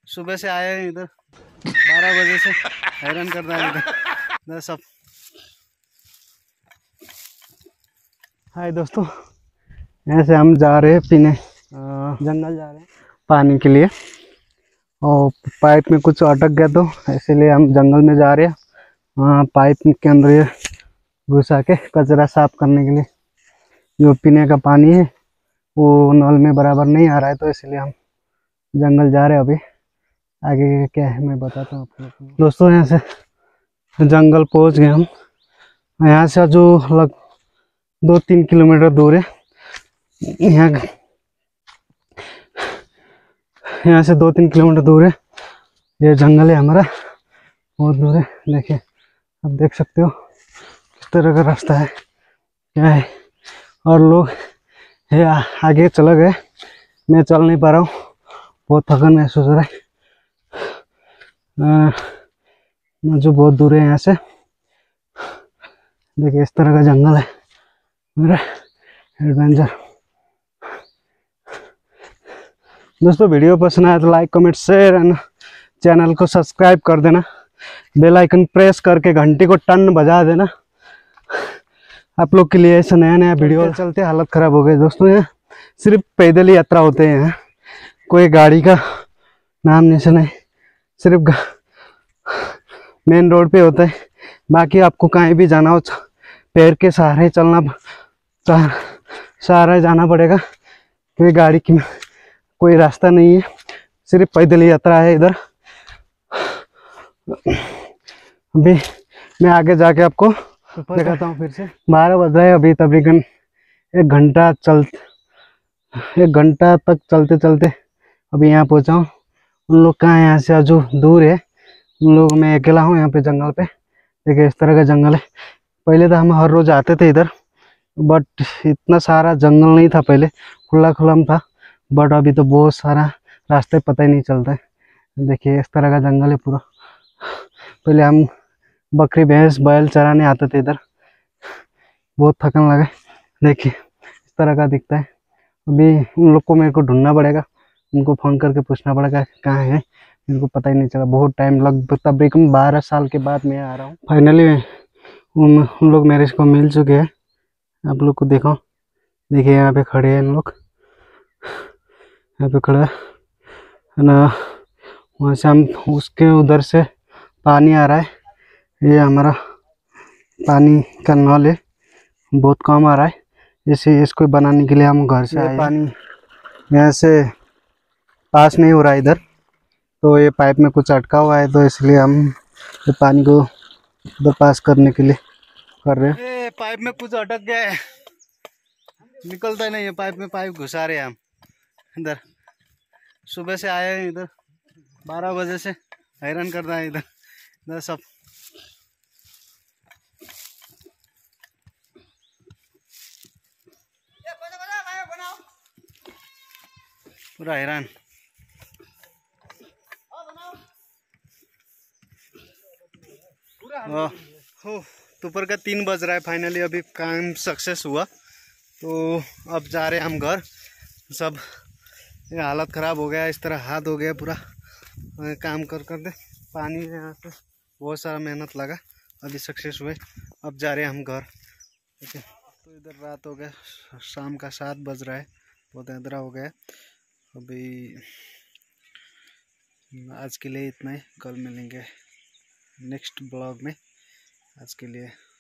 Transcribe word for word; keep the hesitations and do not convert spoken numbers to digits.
सुबह से आए हैं इधर, बारह बजे से हैरान कर रहा है इधर इधर सब। हाय दोस्तों, ऐसे हम जा रहे हैं पीने, जंगल जा रहे हैं पानी के लिए, और पाइप में कुछ अटक गया तो इसीलिए हम जंगल में जा रहे हैं। वहाँ पाइप के अंदर ये घुसा के कचरा साफ करने के लिए, जो पीने का पानी है वो नल में बराबर नहीं आ रहा है, तो इसलिए हम जंगल जा रहे हैं। अभी आगे क्या है मैं बताता हूँ आप लोग को। दोस्तों यहाँ से जंगल पहुँच गए हम। यहाँ से जो लग दो तीन किलोमीटर दूर है, यहाँ यहाँ से दो तीन किलोमीटर दूर है ये जंगल है हमारा, बहुत दूर है। देखिए आप देख सकते हो किस तरह का रास्ता है, क्या है, और लोग ये आगे चले गए, मैं चल नहीं पा रहा हूँ, बहुत थकान महसूस हो रहा है। जो बहुत दूर है यहाँ से, देखिए इस तरह का जंगल है मेरा एडवेंचर। दोस्तों वीडियो पसंद आया तो like comment share and channel को सब्सक्राइब कर देना, बेल आइकन प्रेस करके घंटी को टन बजा देना। आप लोग के लिए ऐसा नया नया वीडियो चलते हालत ख़राब हो गई दोस्तों। यहाँ सिर्फ पैदल ही यात्रा होते हैं, कोई गाड़ी का नाम निशान नहीं, सिर्फ मेन रोड पे होता है। बाकी आपको कहीं भी जाना हो पैर के सहारे चलना, सहारा जाना पड़ेगा, कोई गाड़ी की कोई रास्ता नहीं है, सिर्फ पैदल यात्रा है इधर। अभी मैं आगे जाके आपको दिखाता हूँ फिर से। बारह बज रहा है अभी, तकरीबन एक घंटा चल एक घंटा तक चलते चलते अभी यहाँ पहुँचा हूँ। उन लोग कहाँ यहाँ से जो दूर है, उन लोग मैं अकेला हूँ यहाँ पे जंगल पे। देखिए इस तरह का जंगल है। पहले तो हम हर रोज़ आते थे इधर, बट इतना सारा जंगल नहीं था, पहले खुला खुला था, बट अभी तो बहुत सारा रास्ते पता ही नहीं चलता है। देखिए इस तरह का जंगल है पूरा। पहले हम बकरी भैंस बैल चराने आते थे इधर, बहुत थकन लगा। देखिए इस तरह का दिखता है। अभी उन लोग को मेरे को ढूंढना पड़ेगा, उनको फ़ोन करके पूछना पड़ेगा कहाँ है, मेरे को पता ही नहीं चला। बहुत टाइम लगभग तकरीबन बारह साल के बाद मैं आ रहा हूँ। फाइनली उन उन लोग मेरे को मिल चुके हैं। आप लोग को देखो, देखिए यहाँ पे खड़े हैं इन लोग, यहाँ पे खड़ा है ना। वहाँ से हम उसके उधर से पानी आ रहा है, ये हमारा पानी का नल है, बहुत कम आ रहा है, इसे इसको बनाने के लिए हम घर से आए। पानी यहाँ से पास नहीं हो रहा है इधर, तो ये पाइप में कुछ अटका हुआ है, तो इसलिए हम ये पानी को उधर पास करने के लिए कर रहे हैं। ये पाइप में कुछ अटक गया है, निकलता ही नहीं है पाइप में, पाइप घुसा रहे हैं हम इधर। सुबह से आए हैं इधर, बारह बजे से हैरान कर रहा है इधर इधर सब। पूरा हैरान। हो दोपहर का तीन बज रहा है। फाइनली अभी काम सक्सेस हुआ, तो अब जा रहे हैं हम घर। सब ये हालत ख़राब हो गया, इस तरह हाथ हो गया पूरा काम कर कर दे। पानी में यहाँ से बहुत सारा मेहनत लगा, अभी सक्सेस हुए। अब जा रहे हैं हम घर। ठीक है, तो इधर रात हो गया, शाम का सात बज रहा है, बहुत अंधेरा हो गया। अभी आज के लिए इतना ही, कल मिलेंगे नेक्स्ट ब्लॉग में। आज के लिए